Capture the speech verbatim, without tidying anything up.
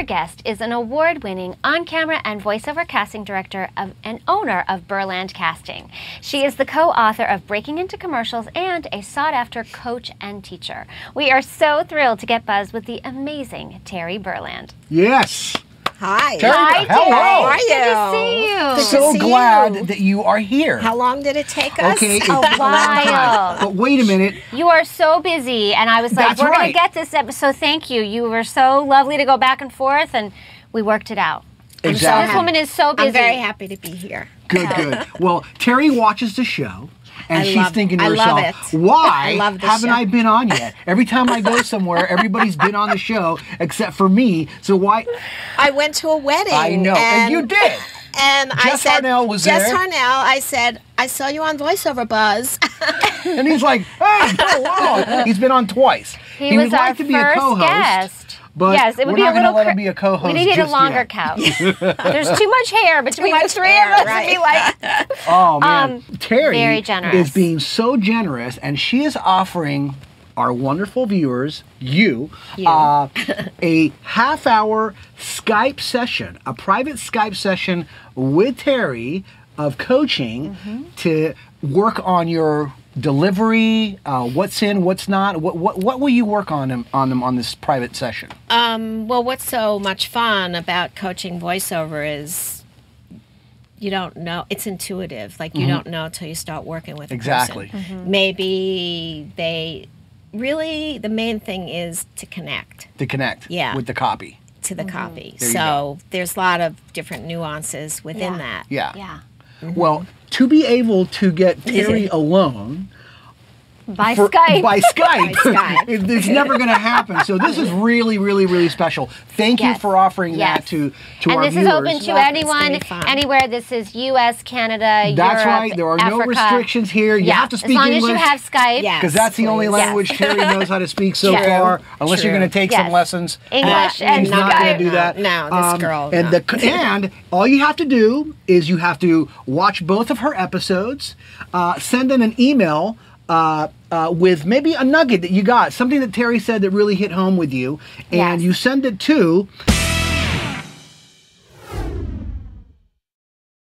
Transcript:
Our guest is an award-winning on-camera and voiceover casting director of, and owner of Burland Casting. She is the co-author of Breaking Into Commercials and a sought-after coach and teacher. We are so thrilled to get buzzed with the amazing Terry Burland. Yes. Hi. Terry, Hi, hello. Terry. How are you? Good to see you. Good to So see glad you. that you are here. How long did it take us? Okay, it's A a long time. while. But wait a minute. You are so busy, and I was like, That's we're going right. to get this episode. Thank you. You were so lovely to go back and forth, and we worked it out. Exactly. This woman is so busy. I'm very happy to be here. Good, good. Well, Terry watches the show, and I she's love- thinking to I love herself, it. why I love the haven't show." I been on yet? Every time I go somewhere, everybody's been on the show except for me. So why? I went to a wedding. I know. And, And, you did. And I Jess said, Harnell was Jess there. Harnell, I said, I saw you on VoiceOver Buzz. And he's like, hey, oh, wow. He's been on twice. He, was would our like to be a first co-host. guest. But yes, it would we're be not a gonna little. let him cr- be a co-host We need a just longer yet. couch. There's too much hair between much the three hair, of us right. to be like. Oh, man. Um, Terry very generous. is being so generous, and she is offering our wonderful viewers, you, You. Uh, a half-hour Skype session, a private Skype session with Terry of coaching Mm-hmm. to work on your delivery, uh, what's in, what's not. What, what what will you work on them on them on this private session? Um, well, what's so much fun about coaching voiceover is you don't know. It's intuitive. Like you don't know until you start working with a Exactly. person. Maybe they really, the main thing is to connect To connect Yeah. with the copy. to the copy. There you So there's a lot of different nuances within Yeah. that. Yeah. Yeah. Well, to be able to get Terry alone By for- Skype. by Skype, Skype. it- it's never going to happen. So this is really, really, really special. Thank you Yes. for offering Yes. that to to and our this viewers. is open to Well, it's anyone, gonna be fun. anywhere. This is U S, Canada, That's Europe, right. There are no Africa. restrictions here. You Yeah, have to speak as long English. as you have Skype. Yeah. because that's the only Please. language Yes. Terry knows how to speak so True. far. Unless you're True. going to take Yes. some lessons. English Uh, and he's not Skype. going to do that. Um, No, no, this girl, And no. the and all you have to do is you have to watch both of her episodes. Uh, send in an email. Uh, uh, with maybe a nugget that you got, something that Terry said that really hit home with you, and Yes. you send it to